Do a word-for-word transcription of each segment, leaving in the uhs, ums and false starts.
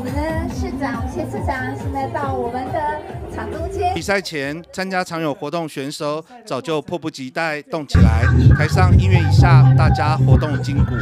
们的市长、谢市长现在到我们的场中间。 比赛前，参加常有活动选手早就迫不及待动起来，台上音乐一下，大家活动筋骨。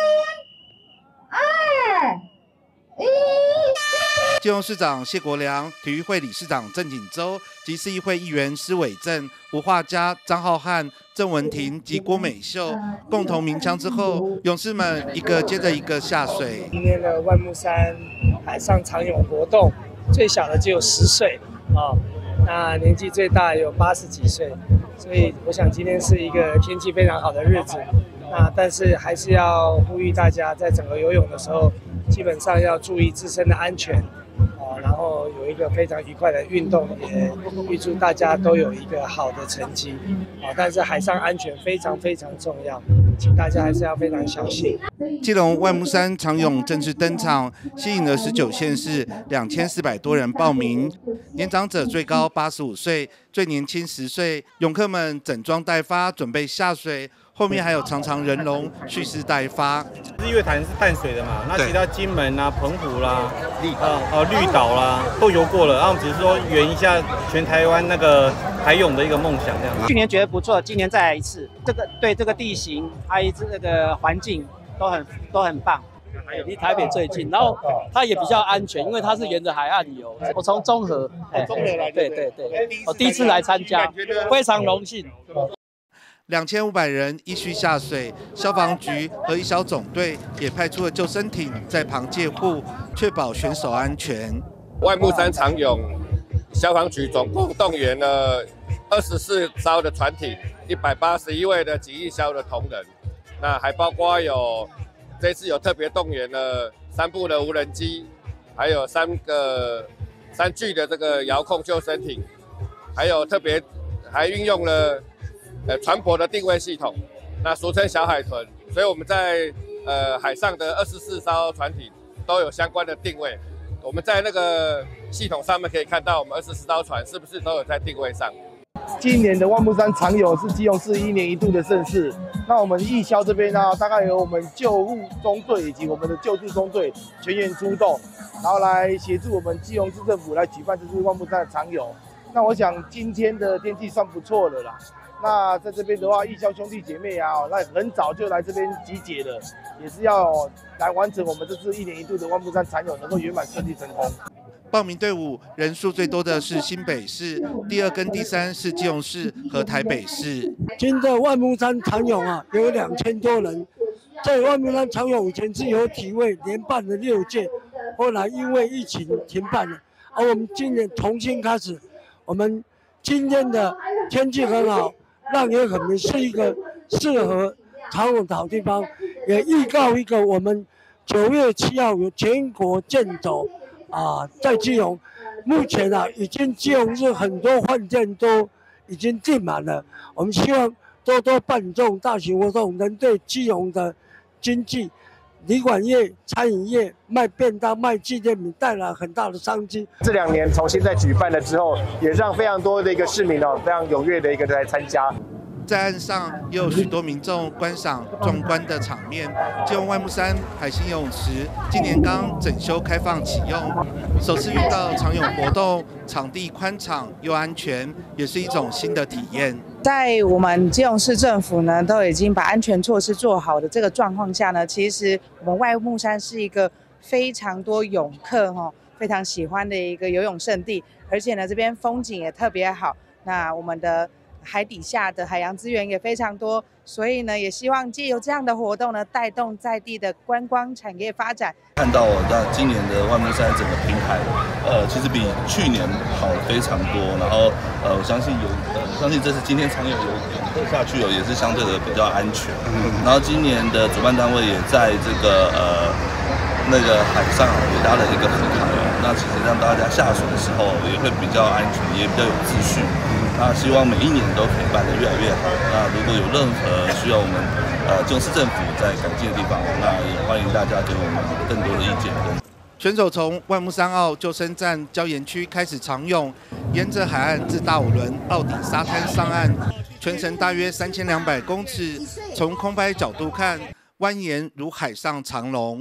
二一。 基隆市长谢国良、体育会理事长郑景洲及市议会议员施伟正、吴画家、张浩瀚、郑文婷及郭美秀共同鸣枪之后，勇士们一个接着一个下水。 今天的万木山海上长泳活动，最小的就有十岁啊、哦，那年纪最大有八十几岁，所以我想今天是一个天气非常好的日子。那但是还是要呼吁大家，在整个游泳的时候，基本上要注意自身的安全。然后有一个非常愉快的运动，也预祝大家都有一个好的成绩。啊，但是海上安全非常非常重要，请大家还是要非常小心。 基隆万木山长泳正式登场，吸引了十九县市两千四百多人报名，年长者最高八十五岁，最年轻十岁。泳客们整装待发，准备下水。后面还有长长人龙蓄势待发。 日月潭是淡水的嘛，那其他金门啊、澎湖啦、绿呃呃绿岛啦都游过了，然后只是说圆一下全台湾那个海泳的一个梦想这样。 去年觉得不错，今年再来一次，这个对这个地形还有这个环境都很都很棒。 离台北最近，然后它也比较安全，因为它是沿着海岸游。我从中和， 中和来， 对对对，我第一次来参加，非常荣幸。 两千五百人依序下水，消防局和一小总队也派出了救生艇在旁借护，确保选手安全。 万木山长泳消防局总共动员了二十四艘的船艇，一百八十一位的警役消的同仁，那还包括有这次有特别动员了三部的无人机，还有三个三具的这个遥控救生艇，还有特别还运用了。呃，船舶的定位系统，那俗称小海豚，所以我们在呃海上的二十四艘船艇都有相关的定位。我们在那个系统上面可以看到，我们二十四艘船是不是都有在定位上。 今年的万木山长泳是基隆市一年一度的盛事。那我们义消这边呢，大概有我们救护中队以及我们的救助中队全员出动，然后来协助我们基隆市政府来举办这次万木山的长泳。那我想今天的天气算不错了啦。那在这边的话，义消兄弟姐妹啊，那很早就来这边集结了，也是要来完成我们这次一年一度的万木山长泳能够圆满顺利成功。 报名队伍人数最多的是新北市，第二跟第三是基隆市和台北市。 今的万木山长泳啊，有两千多人。在万木山长泳以前是由体卫连办了六届，后来因为疫情停办了，而我们今年重新开始。我们今天的天气很好。浪也很明，是一个适合长泳的好地方，也预告一个我们九月七号有全国健走啊，在基隆，目前啊已经基隆市很多饭店都已经订满了，我们希望多多办这种大型活动，能对基隆的经济、旅馆业、餐饮业、卖便当、卖纪念品带来很大的商机。 这两年重新再举办了之后，也让非常多的一个市民哦，非常踊跃的一个来参加。 在岸上也有许多民众观赏壮观的场面。基隆万木山海星泳池今年刚整修开放启用，首次遇到长泳活动，场地宽敞又安全，也是一种新的体验。 在我们基隆市政府呢，都已经把安全措施做好的这个状况下呢，其实我们万木山是一个非常多泳客哈、哦、非常喜欢的一个游泳胜地，而且呢这边风景也特别好。那我们的海底下的海洋资源也非常多，所以呢，也希望借由这样的活动呢，带动在地的观光产业发展。 看到那今年的万木山整个平台，呃，其实比去年好非常多。然后，呃，我相信有，呃，相信这次今天长泳有泳客下去哦，也是相对的比较安全。然后今年的主办单位也在这个呃那个海上也搭了一个河台，那其实让大家下水的时候也会比较安全，也比较有秩序。那希望每一年都可以办得越来越好。那如果有任何需要我们呃基隆市政府在改进的地方，那也欢迎大家给我们更多的意见。 选手从万木山澳救生站礁岩区开始长泳，沿着海岸至大五轮澳底沙滩上岸，全程大约三千两百公尺。从空拍角度看，蜿蜒如海上长龙。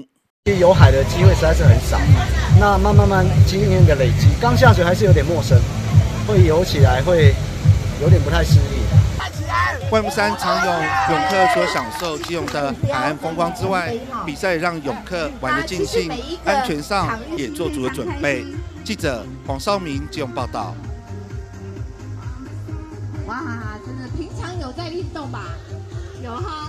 游海的机会实在是很少，那慢慢慢经验的累积，刚下水还是有点陌生，会游起来会有点不太适应。 外木山长泳泳客除了享受基隆的海岸风光之外，比赛也让泳客玩得尽兴，安全上也做足了准备。记者黄少明基隆报道。 哇，真的平常有在运动吧？有哈。